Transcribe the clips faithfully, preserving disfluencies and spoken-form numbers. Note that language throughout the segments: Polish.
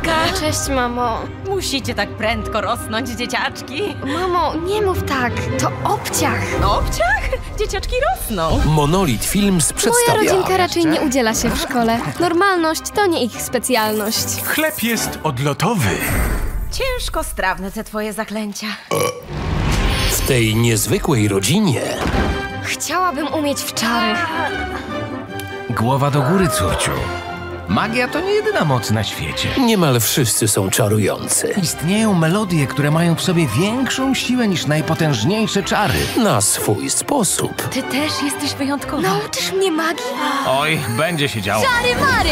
Maga! Cześć, mamo. Musicie tak prędko rosnąć, dzieciaczki. Mamo, nie mów tak. To obciach. Obciach? Dzieciaczki rosną. Monolit Films przedstawia... Moja rodzinka raczej nie udziela się w szkole. Normalność to nie ich specjalność. Chleb jest odlotowy. Ciężko strawne te twoje zaklęcia. W tej niezwykłej rodzinie Chciałabym umieć w czary. Głowa do góry, córciu. Magia to nie jedyna moc na świecie. niemal wszyscy są czarujący. Istnieją melodie, które mają w sobie większą siłę niż najpotężniejsze czary. Na swój sposób. Ty też jesteś wyjątkowa. Nauczysz mnie magii? Oj, będzie się działo. Czary mary!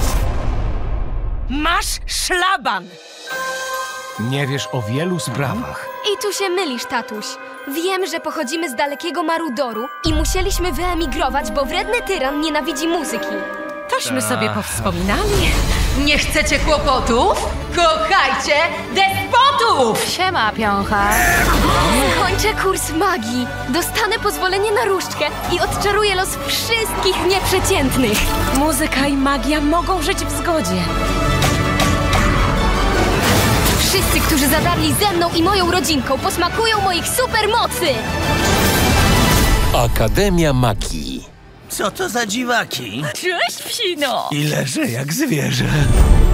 Masz szlaban! Nie wiesz o wielu sprawach. I tu się mylisz, tatuś. Wiem, że pochodzimy z dalekiego Marudoru i musieliśmy wyemigrować, bo wredny tyran nienawidzi muzyki. Tośmy sobie powspominali. Nie chcecie kłopotów? Kochajcie despotów! Siema, piącha. Kończę kurs magii. Dostanę pozwolenie na różdżkę i odczaruję los wszystkich nieprzeciętnych. Muzyka i magia mogą żyć w zgodzie. Wszyscy, którzy zadarli ze mną i moją rodzinką, posmakują moich supermocy! Akademia Magii. Co to za dziwaki? Cześć, psino! I leżę jak zwierzę.